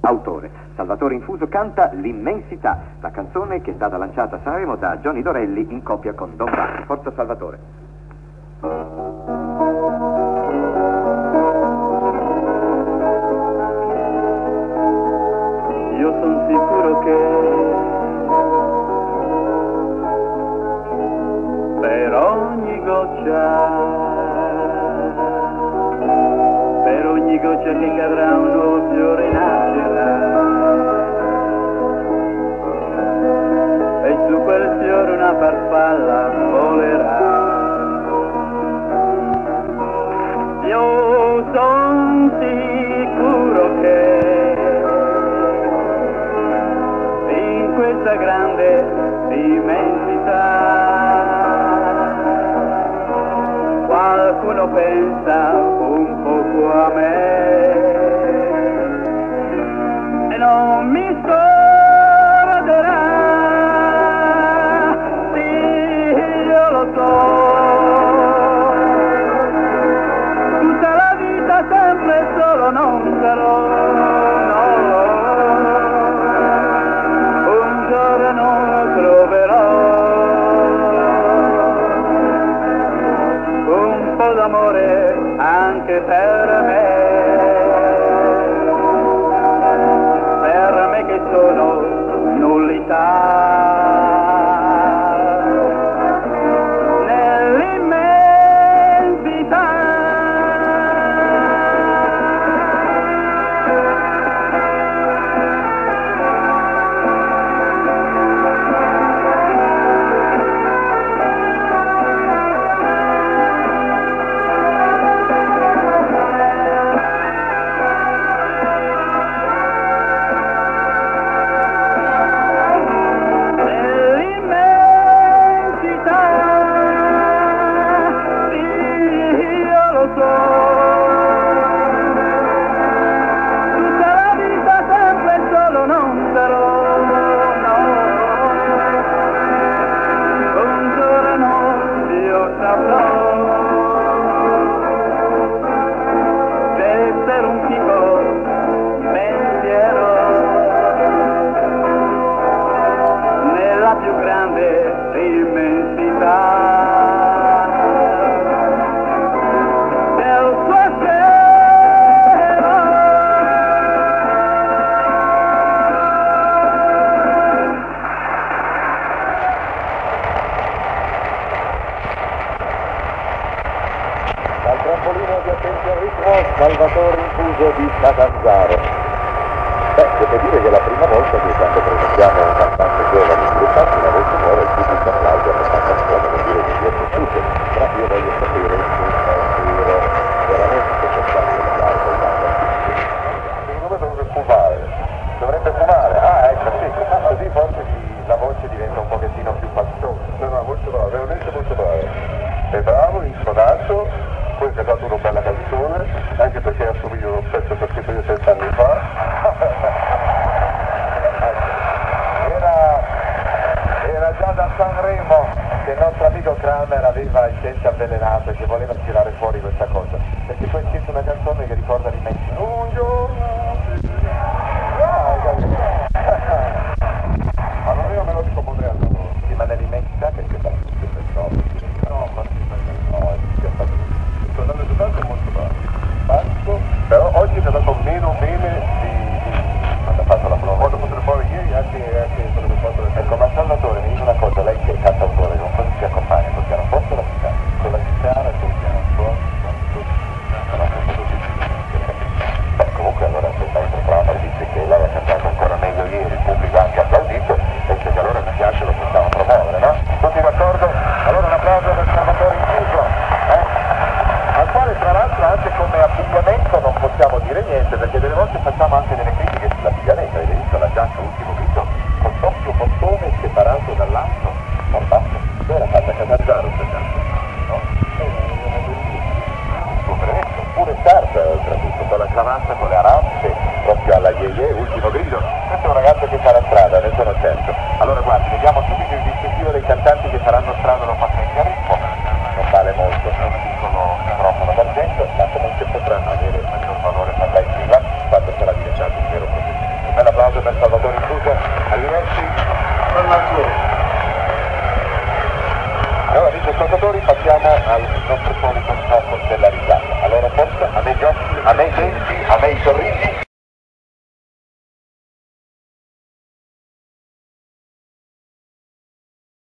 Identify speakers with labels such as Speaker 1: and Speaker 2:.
Speaker 1: Autore: Salvatore Infuso canta L'immensità, la canzone che è stata lanciata a Sanremo da Johnny Dorelli in coppia con Don Vanni. Forza Salvatore.
Speaker 2: Io sono sicuro che per ogni goccia che cadrà un nuovo fiore nascerà, e su quel fiore una farfalla volerà. Io son sicuro che in questa grande immensità qualcuno pensa un poco a me e non mi scorderà. Sì, io lo so, tutta la vita sempre solo non sarò, no. Un giorno troverò un po' d'amore anche per me che sono nullità.
Speaker 3: Salvatore Infuso di Catanzaro. Devo dire che è la prima volta che quando presentiamo un cantante giovane sviluppato una voce nuova il pubblico applaude abbastanza scomodo, devo dire che vi è piaciuto, però io voglio sapere se è veramente costante l'applauso al bando. Secondo me dovrebbe fumare, ecco sì, così forse la voce diventa un pochettino più pastosa. No, molto bravo, veramente molto bravo. È bravo, insuonato. Poi ha cantato una bella canzone, anche perché assomiglia a un pezzo che ho scritto io 7 anni fa. Era già da Sanremo che il nostro amico Kramer aveva il dente avvelenato e che voleva tirare fuori questa cosa. Perché poi ha scritto una canzone che ricorda l'immensità. Un giorno! Allora io me lo dico moderno. Sì, ma nell'immensità che c'è stato tutto il no, ma no, è stato sono andato soltanto molto basso, però oggi mi ha dato meno bene quando ha fatto la prova. Quando potrei fare ieri anche quello che ho fatto. Ecco, ma Salvatore mi dice una cosa, lei che è cantautore, non so se si accompagna col pianoforte o la chitarra? Con la chitarra e col pianoforte. Comunque allora se mentre Kramer dice che lei ha cantato ancora meglio ieri, il pubblico ha anche applaudito, penso che allora mi piace, lo possiamo promuovere, no? Tutti d'accordo? Allora un applauso per Salvatore Infuso, al quale tra l'altro anche come abbigliamento non possiamo dire niente, perché delle volte facciamo anche delle critiche sull'abbigliamento. Hai visto la giacca ultimo grito col doppio bottone separato dall'altro, non basta, era fatta a Catanzaro questa giacca, no? Il suo brevetto, pure scarpe oltretutto, con la cravatta, con le arance, proprio alla Yeye, ultimo grido. Questo è un ragazzo che fa la strada, ne sono certo. Allora guardi, vediamo subito il distintivo dei cantanti che faranno strada, lo faccio in chiarissimo, non vale molto, è un piccolo microfono d'argento, ma comunque potrà avere maggior valore per lei quando sarà diventato un vero professionista. per Salvatore Infuso, arrivederci. Allora, amici ascoltatori, passiamo al nostro solito gioco della risata. Allora forse a me i giochi, a me i denti, a me i sorrisi.